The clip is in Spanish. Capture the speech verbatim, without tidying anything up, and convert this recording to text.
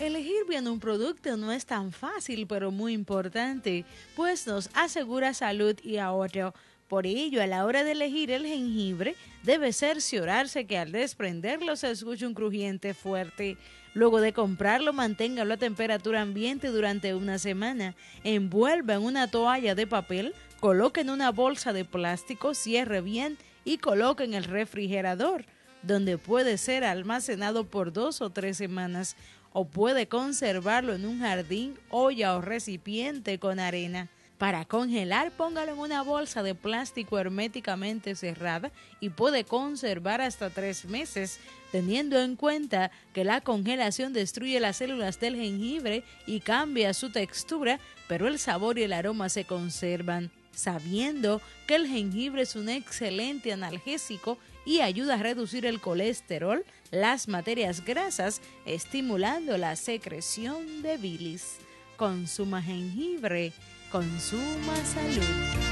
Elegir bien un producto no es tan fácil, pero muy importante, pues nos asegura salud y ahorro. Por ello, a la hora de elegir el jengibre, debe cerciorarse que al desprenderlo se escuche un crujiente fuerte. Luego de comprarlo, manténgalo a temperatura ambiente durante una semana. Envuelva en una toalla de papel, coloque en una bolsa de plástico, cierre bien y coloque en el refrigerador, donde puede ser almacenado por dos o tres semanas, o puede conservarlo en un jardín, olla o recipiente con arena. Para congelar, póngalo en una bolsa de plástico herméticamente cerrada y puede conservar hasta tres meses, teniendo en cuenta que la congelación destruye las células del jengibre y cambia su textura, pero el sabor y el aroma se conservan. Sabiendo que el jengibre es un excelente analgésico y ayuda a reducir el colesterol, las materias grasas, estimulando la secreción de bilis. Consuma jengibre, consuma salud.